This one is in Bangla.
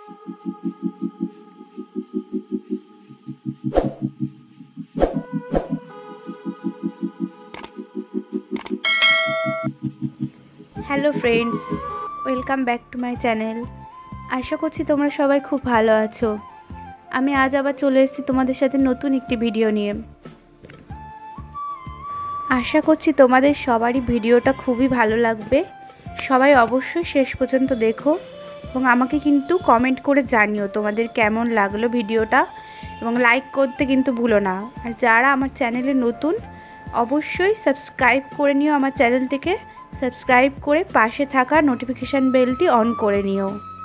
Hello friends, welcome back to my channel. আশা করছি তোমরা সবাই খুব ভালো আছো। আমি আজ আবার চলে এসেছি তোমাদের সাথে নতুন একটি ভিডিও নিয়ে। আশা করছি তোমাদের সবারই ভিডিওটা খুবই ভালো লাগবে। সবাই অবশ্যই শেষ পর্যন্ত দেখো এবং আমাকে কিন্তু কমেন্ট করে জানিও তোমাদের কেমন লাগলো ভিডিওটা, এবং লাইক করতে কিন্তু ভুলো না। আর যারা আমার চ্যানেলে নতুন অবশ্যই সাবস্ক্রাইব করে নিও, আমার চ্যানেলটিকে সাবস্ক্রাইব করে পাশে থাকা নোটিফিকেশান বেলটি অন করে নিও।